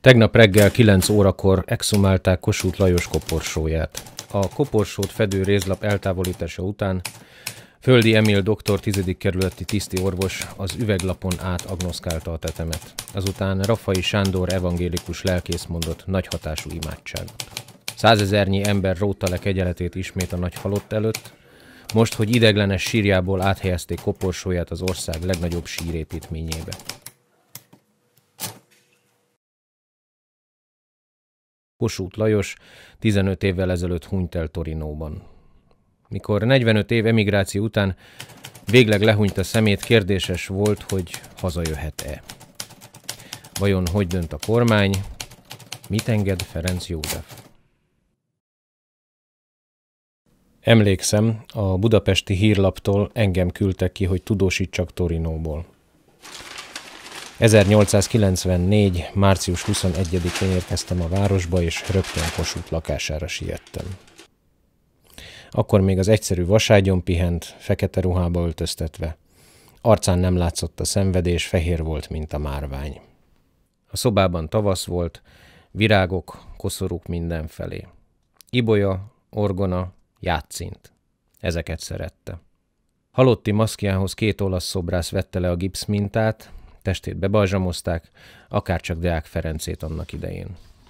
Tegnap reggel 9 órakor exhumálták Kossuth Lajos koporsóját. A koporsót fedő rézlap eltávolítása után Földi Emil doktor 10. kerületi tiszti orvos az üveglapon át agnoszkálta a tetemet. Azután Raffai Sándor evangélikus lelkész mondott nagy hatású imádságot. 100 000 ember rótta le kegyeletét ismét a nagy halott előtt, most, hogy ideglenes sírjából áthelyezték koporsóját az ország legnagyobb sírépítményébe. Kossuth Lajos 15 évvel ezelőtt hunyt el Torinóban. Mikor 45 év emigráció után végleg lehúnyt a szemét, kérdéses volt, hogy hazajöhet-e. Vajon hogy dönt a kormány? Mit enged Ferenc József? Emlékszem, a budapesti hírlaptól engem küldtek ki, hogy tudósítsak Torinóból. 1894. március 21-én érkeztem a városba, és rögtön Kossuth lakására siettem. Akkor még az egyszerű vaságyon pihent, fekete ruhába öltöztetve. Arcán nem látszott a szenvedés, fehér volt, mint a márvány. A szobában tavasz volt, virágok, koszorúk mindenfelé. Ibolya, orgona, játszint. Ezeket szerette. Halotti maszkjához 2 olasz szobrász vette le a gipszmintát, testét bebalzsamozták, akárcsak Deák Ferencét annak idején.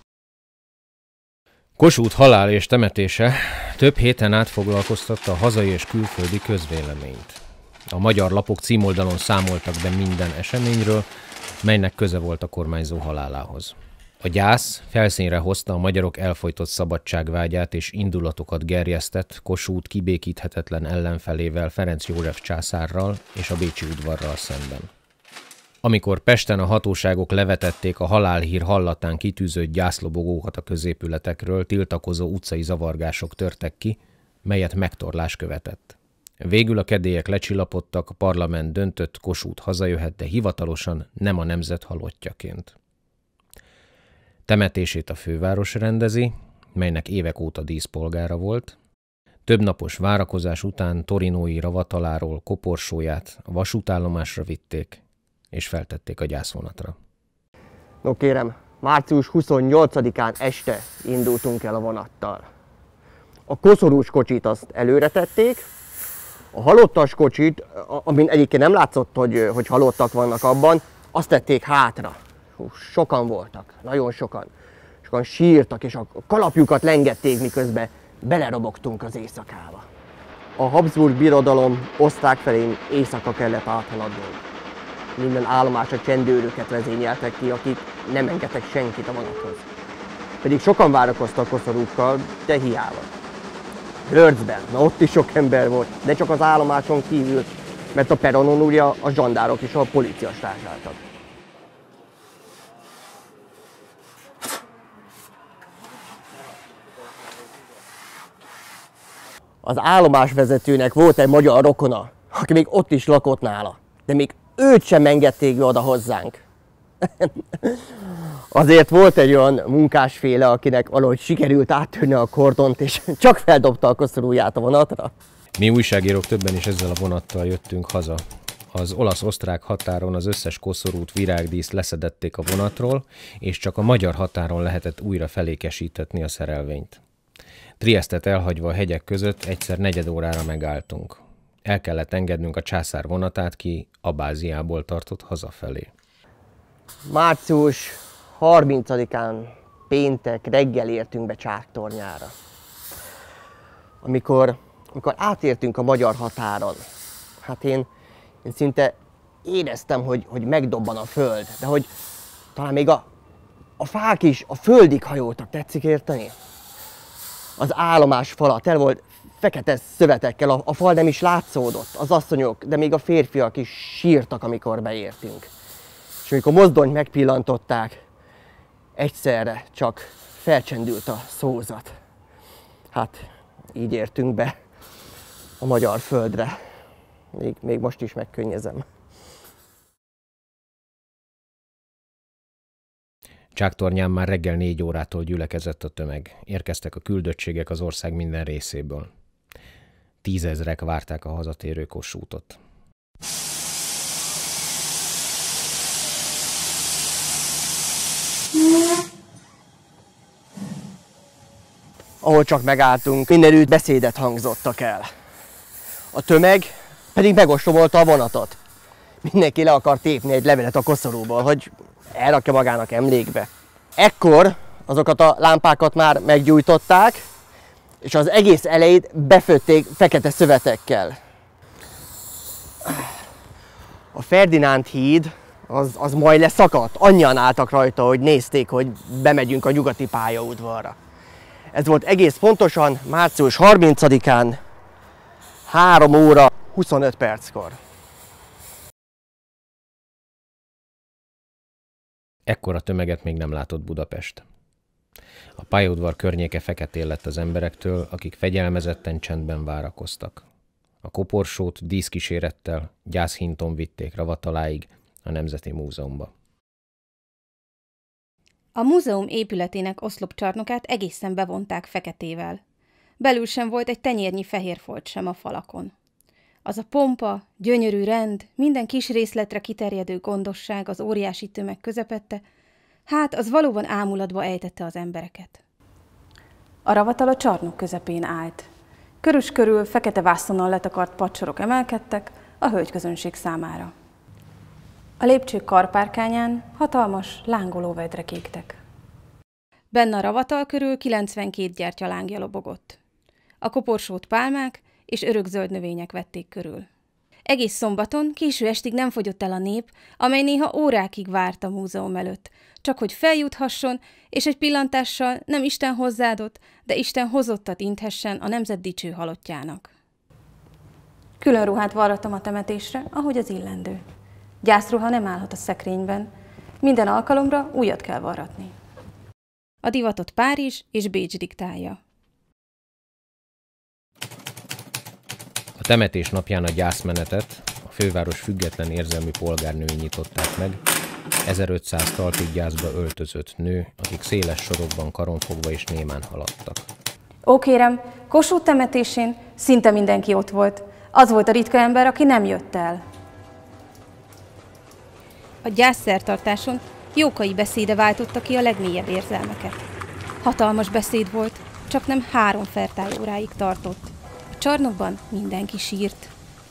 Kossuth halál és temetése több héten át foglalkoztatta a hazai és külföldi közvéleményt. A magyar lapok címoldalon számoltak be minden eseményről, melynek köze volt a kormányzó halálához. A gyász felszínre hozta a magyarok elfojtott szabadságvágyát és indulatokat gerjesztett Kossuth kibékíthetetlen ellenfelével, Ferenc József császárral és a bécsi udvarral szemben. Amikor Pesten a hatóságok levetették a halálhír hallatán kitűzött gyászlobogókat a középületekről, tiltakozó utcai zavargások törtek ki, melyet megtorlás követett. Végül a kedélyek lecsillapodtak, a parlament döntött, Kossuth hazajöhet, de hivatalosan nem a nemzet halottjaként. Temetését a főváros rendezi, melynek évek óta díszpolgára volt. Több napos várakozás után torinói ravataláról koporsóját a vasútállomásra vitték, és feltették a gyászvonatra. No kérem, március 28-án este indultunk el a vonattal. A koszorús kocsit azt előre tették, a halottas kocsit, amin egyébként nem látszott, hogy halottak vannak abban, azt tették hátra. Sokan voltak, nagyon sokan. Sokan sírtak, és a kalapjukat lengették, miközben belerobogtunk az éjszakába. A Habsburg birodalom osztrák felén éjszaka kellett áthaladnunk. Minden állomásra csendőröket vezényeltek ki, akik nem engedtek senkit a vonathoz. Pedig sokan várakoztak koszorúkkal, de hiába. Görcben, na ott is sok ember volt, de csak az állomáson kívül, mert a peronon ugye a zsandárok és a policia stázsáltak. Az állomásvezetőnek volt egy magyar rokona, aki még ott is lakott nála, de még őt sem engedték be oda hozzánk. Azért volt egy olyan munkásféle, akinek valahogy sikerült áttörni a kordont, és csak feldobta a koszorúját a vonatra. Mi újságírók többen is ezzel a vonattal jöttünk haza. Az olasz-osztrák határon az összes koszorút, virágdíszt leszedették a vonatról, és csak a magyar határon lehetett újra felékesítetni a szerelvényt. Triesztet elhagyva a hegyek között egyszer 4 órára megálltunk. El kellett engednünk a császár vonatát, ki Abáziából tartott hazafelé. Március 30-án péntek reggel értünk be Csáktornyára. Amikor átértünk a magyar határon, hát én szinte éreztem, hogy megdobban a föld, de hogy talán még a fák is a földig hajoltak, tetszik érteni? Az állomás fala tele volt fekete szövetekkel, a fal nem is látszódott, az asszonyok, de még a férfiak is sírtak, amikor beértünk. És amikor mozdonyt megpillantották, egyszerre csak felcsendült a szózat. Hát így értünk be a magyar földre. Még most is megkönnyezem. Csáktornyán már reggel 4 órától gyülekezett a tömeg. Érkeztek a küldöttségek az ország minden részéből. 10 000-ek várták a hazatérő Kossuthot. ahol csak megálltunk, mindenütt beszédet hangzottak el. A tömeg pedig megostromolta a vonatot. Mindenki le akart tépni egy levelet a koszorúból, hogy elrakja magának emlékbe. Ekkor azokat a lámpákat már meggyújtották, és az egész elejét befötték fekete szövetekkel. A Ferdinánd híd az majd leszakadt. Annyian álltak rajta, hogy nézték, hogy bemegyünk a nyugati pályaudvarra. Ez volt egész pontosan március 30-án 3 óra 25 perckor. Ekkora tömeget még nem látott Budapest. A pályaudvar környéke feketén lett az emberektől, akik fegyelmezetten csendben várakoztak. A koporsót díszkísérettel gyászhinton vitték Ravataláig, a Nemzeti Múzeumba. A múzeum épületének oszlopcsarnokát egészen bevonták feketével. Belül sem volt egy tenyérnyi fehér folt sem a falakon. Az a pompa, gyönyörű rend, minden kis részletre kiterjedő gondosság az óriási tömeg közepette, hát az valóban ámulatba ejtette az embereket. A ravatal a csarnok közepén állt. Körös körül fekete vászonnal letakart padsorok emelkedtek a hölgyközönség számára. A lépcsők karpárkányán hatalmas, lángoló vedrek égtek. Benne a ravatal körül 92 gyertyalángja lobogott. A koporsót pálmák és örökzöld növények vették körül. Egész szombaton, késő estig nem fogyott el a nép, amely néha órákig várt a múzeum előtt, csak hogy feljuthasson, és egy pillantással nem Isten hozzáadott, de Isten hozottat inthessen a nemzet dicső halottjának. Külön ruhát varrattam a temetésre, ahogy az illendő. Gyászruha nem állhat a szekrényben, minden alkalomra újat kell varratni. A divatot Párizs és Bécs diktálja. A temetés napján a gyászmenetet a főváros független érzelmi polgárnői nyitották meg, 1500 talpig gyászba öltözött nő, akik széles sorokban karonfogva és némán haladtak. Ó, kérem, Kossuth temetésén szinte mindenki ott volt. Az volt a ritka ember, aki nem jött el. A gyászszertartáson Jókai beszéde váltotta ki a legmélyebb érzelmeket. Hatalmas beszéd volt, csak nem 3 fertályóráig tartott. A csarnokban mindenki sírt.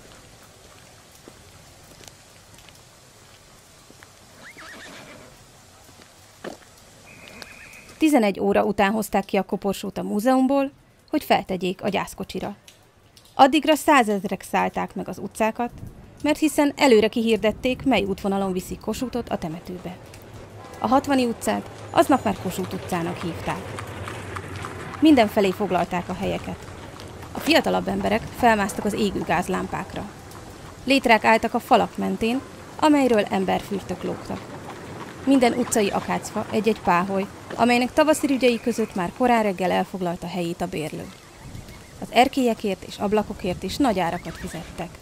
– 11 óra után hozták ki a koporsót a múzeumból, hogy feltegyék a gyászkocsira. Addigra 100 000-ek szállták meg az utcákat, mert hiszen előre kihirdették, mely útvonalon viszik Kossuthot a temetőbe. A 60. utcát aznap már Kossuth utcának hívták. Mindenfelé foglalták a helyeket. A fiatalabb emberek felmásztak az égő gázlámpákra. Létrák álltak a falak mentén, amelyről emberfürtök lógtak. Minden utcai akácfa egy-egy páholy, amelynek tavaszi rügyei között már korán reggel elfoglalta helyét a bérlő. Az erkélyekért és ablakokért is nagy árakat fizettek.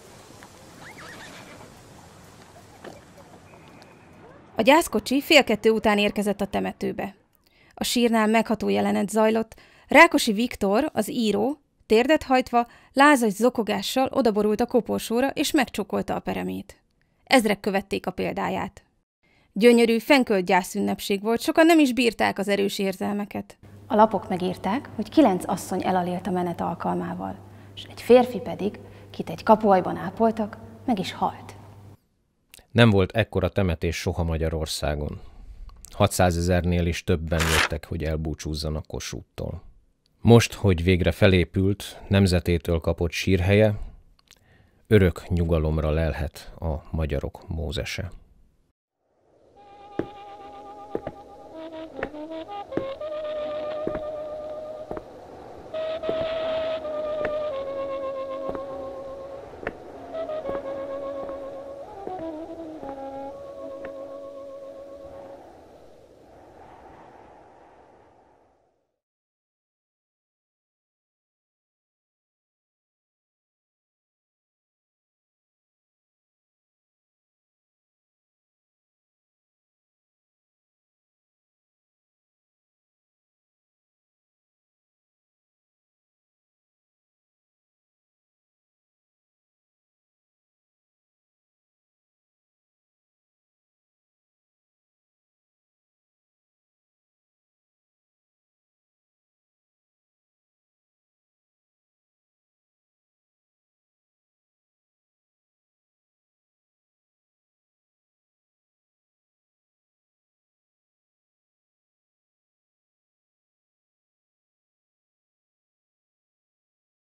A gyászkocsi 1:30 után érkezett a temetőbe. A sírnál megható jelenet zajlott, Rákosi Viktor, az író, térdet hajtva, lázas zokogással odaborult a koporsóra és megcsókolta a peremét. Ezrek követték a példáját. Gyönyörű, fenkölt gyászünnepség volt, sokan nem is bírták az erős érzelmeket. A lapok megírták, hogy 9 asszony elalélt a menet alkalmával, és egy férfi pedig, kit egy kapuajban ápoltak, meg is halt. Nem volt ekkora temetés soha Magyarországon. 600 000-nél is többen jöttek, hogy elbúcsúzzanak Kossuth-tól. Most, hogy végre felépült, nemzetétől kapott sírhelye, örök nyugalomra lelhet a magyarok Mózese.